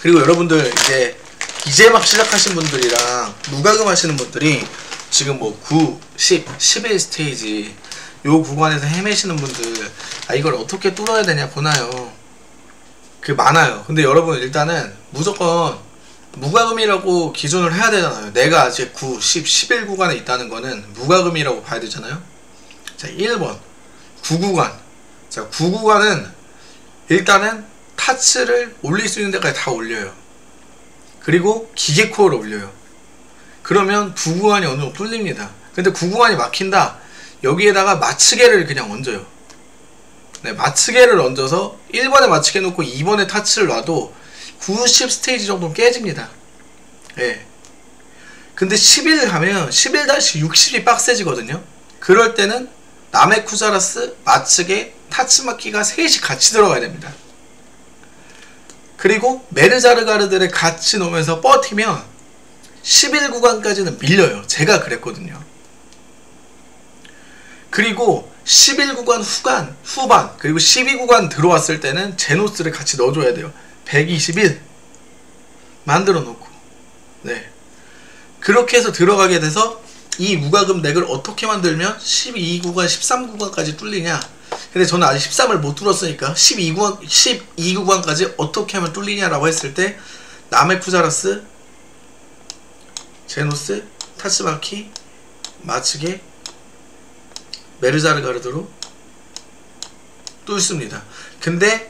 그리고 여러분들 이제 막 시작하신 분들이랑 무과금 하시는 분들이 지금 뭐 9, 10, 11 스테이지 요 구간에서 헤매시는 분들, 이걸 어떻게 뚫어야 되냐 보나요. 많아요. 근데 여러분 일단은 무조건 무과금이라고 기준을 해야 되잖아요. 내가 아직 9, 10, 11 구간에 있다는 거는 무과금이라고 봐야 되잖아요. 자, 1번 9구간. 자, 9구간은 일단은 타츠를 올릴 수 있는 데까지 다 올려요. 그리고 기계 코어를 올려요. 그러면 9구간이 어느 정도 뚫립니다. 근데 9구간이 막힌다, 여기에다가 마츠개를 그냥 얹어요. 네, 마츠개를 얹어서 1번에 마츠개 놓고 2번에 타츠를 놔도 90 스테이지 정도는 깨집니다. 예. 근데 11 가면 11-60이 빡세지거든요. 그럴 때는 나메쿠자라스, 마츠개, 타츠마키가 셋이 같이 들어가야 됩니다. 그리고 메르자르가르드를 같이 놓으면서 버티면 11 구간까지는 밀려요. 제가 그랬거든요. 그리고 11 구간 후반 그리고 12 구간 들어왔을 때는 제노스를 같이 넣어줘야 돼요. 121 만들어 놓고, 네, 그렇게 해서 들어가게 돼서 이 무과금 덱을 어떻게 만들면 12구간 13구간까지 뚫리냐. 근데 저는 아직 13을 못 뚫었으니까 12구간까지 어떻게 하면 뚫리냐라고 했을 때 나메쿠자라스, 제노스, 타츠마키, 마츠게, 메르자르가르드로 뚫습니다. 근데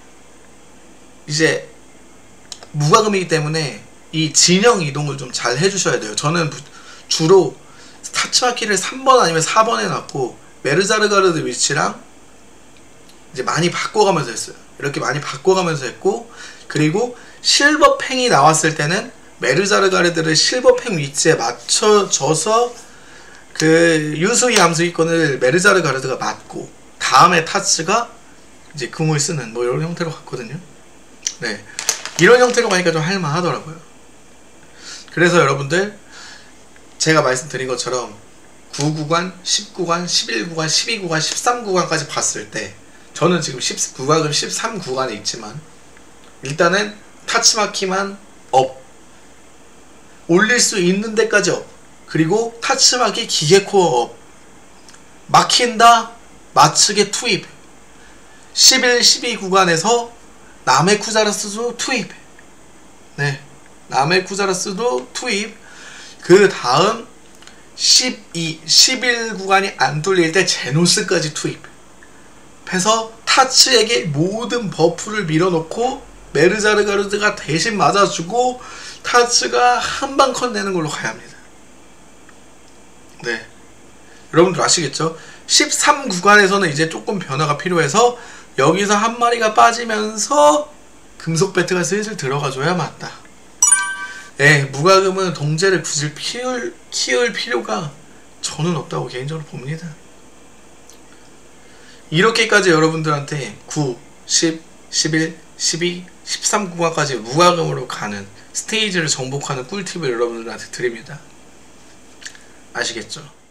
이제 무과금이기 때문에 이 진영 이동을 좀 잘 해주셔야 돼요. 저는 주로 타츠마키를 3번 아니면 4번에 놨고 메르자르가르드 위치랑 이제 많이 바꿔가면서 했어요. 이렇게 많이 바꿔가면서 했고, 그리고 실버팽이 나왔을 때는 메르자르가르드를 실버팽 위치에 맞춰줘서 유수이 암수기권을 메르자르가르드가 맞고 다음에 타츠가 이제 금을 쓰는 뭐 이런 형태로 갔거든요. 네, 이런 형태로 가니까 좀 할만하더라고요. 그래서 여러분들 제가 말씀드린 것처럼 9구간, 10구간, 11구간, 12구간, 13구간까지 봤을 때 저는 지금 19구간, 13구간에 있지만 일단은 타츠마키만 업, 올릴 수 있는 데까지 업, 그리고 타츠마키 기계코어 업, 막힌다 마츠게 투입, 11, 12 구간에서 나메쿠자라스도 투입, 네, 나메쿠자라스도 투입. 그 다음 12, 11 구간이 안 뚫릴 때 제노스까지 투입 해서 타츠에게 모든 버프를 밀어놓고 메르자르가르드가 대신 맞아주고 타츠가 한방 컷 내는 걸로 가야 합니다. 네, 여러분들 아시겠죠? 13 구간에서는 이제 조금 변화가 필요해서 여기서 한 마리가 빠지면서 금속 배트가 슬슬 들어가줘야 맞다. 예, 무과금은 동제를 굳이 키울 필요가 저는 없다고 개인적으로 봅니다. 이렇게까지 여러분들한테 9, 10, 11, 12, 13 구간까지 무과금으로 가는 스테이지를 정복하는 꿀팁을 여러분들한테 드립니다. 아시겠죠?